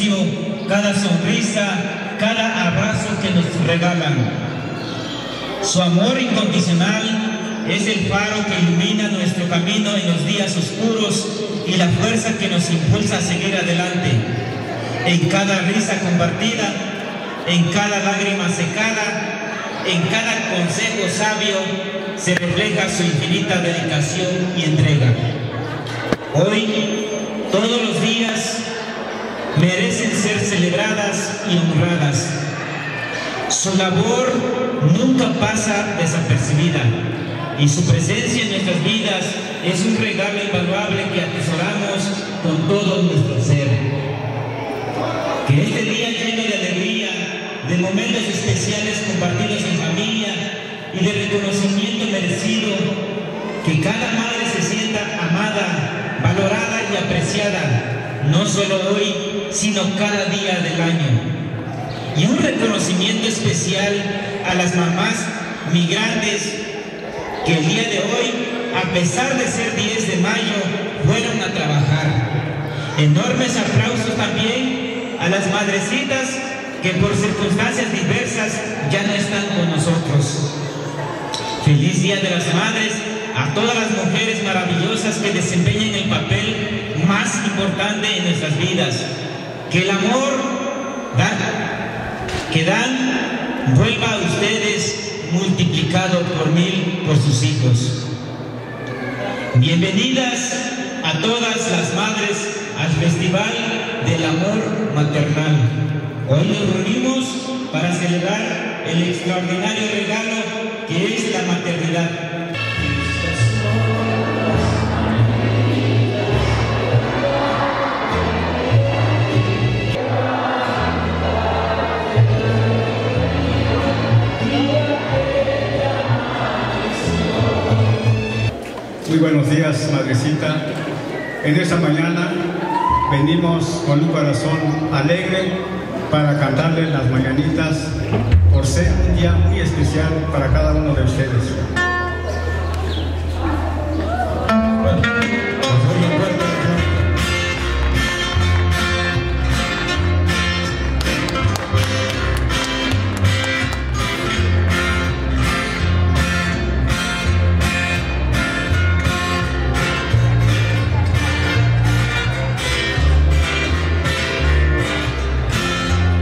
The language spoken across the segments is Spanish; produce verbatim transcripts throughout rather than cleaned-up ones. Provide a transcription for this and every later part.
servicio, cada sonrisa, cada abrazo que nos regalan. Su amor incondicional es el faro que ilumina nuestro camino en los días oscuros y la fuerza que nos impulsa a seguir adelante. En cada risa compartida, en cada lágrima secada, en cada consejo sabio, se refleja su infinita dedicación y entrega. Hoy, todos los días, merecen ser celebradas y honradas. Su labor nunca pasa desapercibida y su presencia en nuestras vidas es un regalo invaluable que atesoramos con todo nuestro ser. Que este día lleno de alegría, de momentos especiales compartidos en familia y de reconocimiento merecido, que cada madre se sienta amada, valorada y apreciada, no solo hoy, sino cada día del año. Y un reconocimiento especial a las mamás migrantes que el día de hoy, a pesar de ser diez de mayo, fueron a trabajar. Enormes aplausos también a las madrecitas que por circunstancias diversas ya no están con nosotros. Feliz Día de las Madres a todas las mujeres maravillosas que desempeñan el papel más importante en nuestras vidas. Que el amor da, que dan vuelva a ustedes multiplicado por mil por sus hijos. Bienvenidas a todas las madres al Festival del Amor Maternal. Hoy nos reunimos para celebrar el extraordinario regalo que es la maternidad. Muy buenos días, madrecita. En esta mañana venimos con un corazón alegre para cantarles las mañanitas por ser un día muy especial para cada uno de ustedes.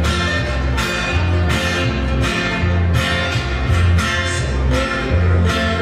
Thank you.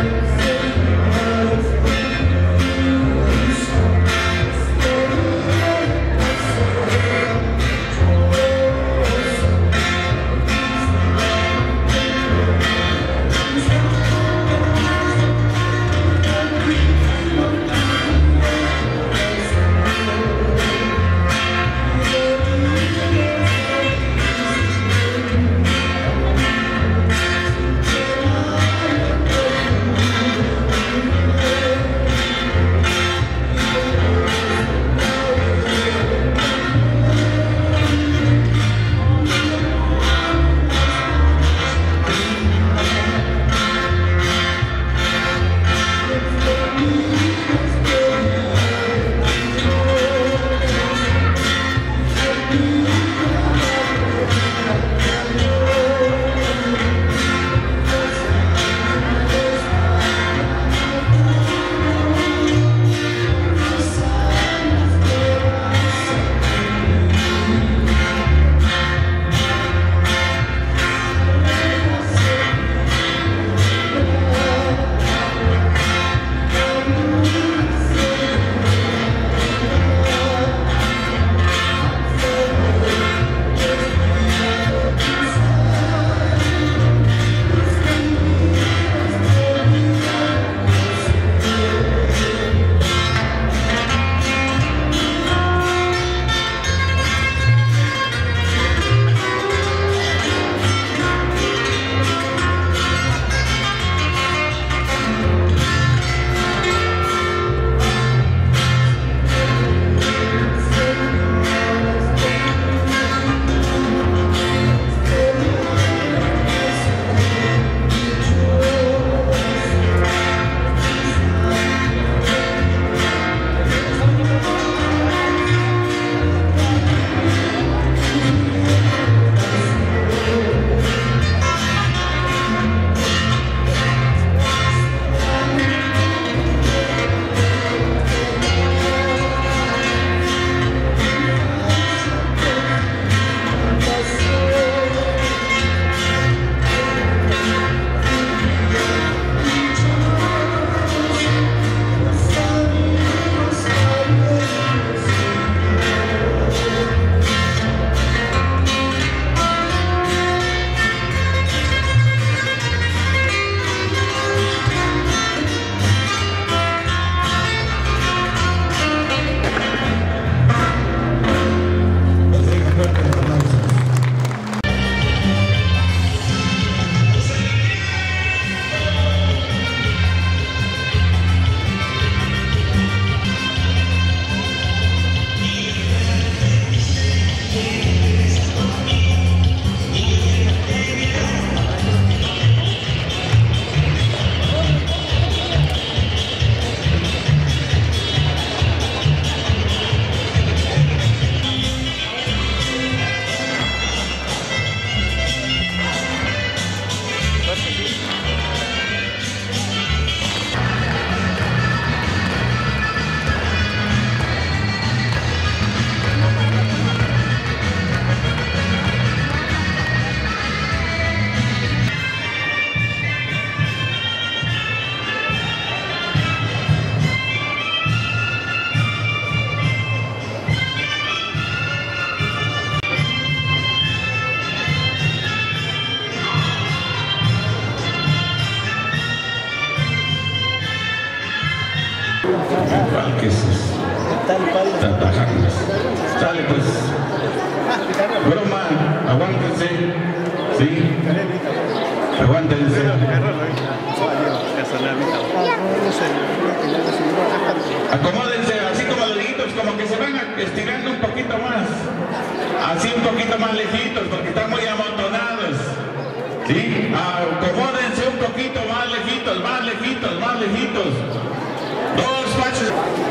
Tatajangas. Sale pues. Broma, aguántense. Sí. Aguántense. Acomódense, así como los deditos, como que se van estirando un poquito más. Así un poquito más lejitos, porque están muy amontonados. ¿Sí? Acomódense un poquito más lejitos, más lejitos, más lejitos. Dos pasos.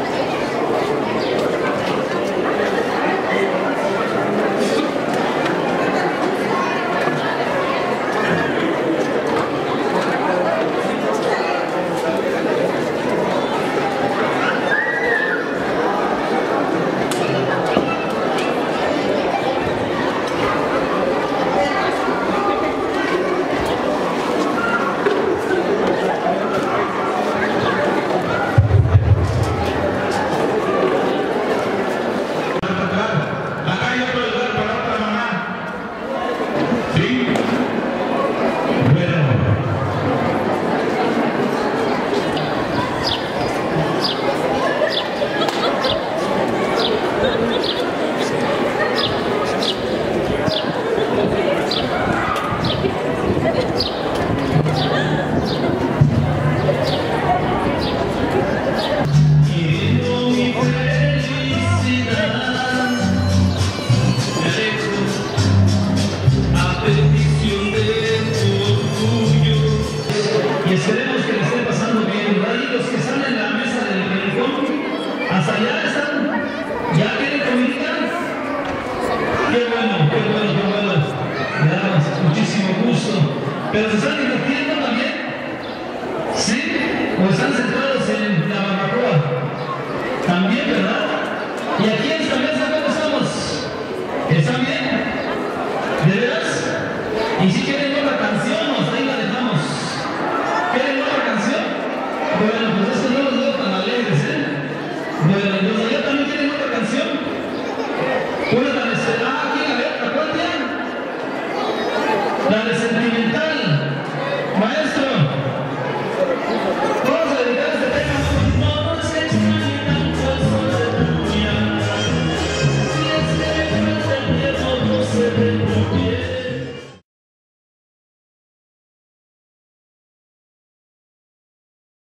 Hasta allá están, ya quieren comunicar. Qué bueno, qué bueno, qué bueno. Me da muchísimo gusto. Pero se están divirtiendo también, ¿sí? O están sentados en la barbacoa. También, ¿verdad? Y aquí en esta mesa, ¿cómo estamos? ¿Están bien? ¿De veras? Y si quieren otra canción, hasta ahí la dejamos. ¿Quieren otra canción? Bueno, pues es que no los veo tan alegres, ¿eh? Bueno, entonces ya también tienen otra canción. Una la de... Ah, ¿quién? A ver, ¿la cuál tienen? La de...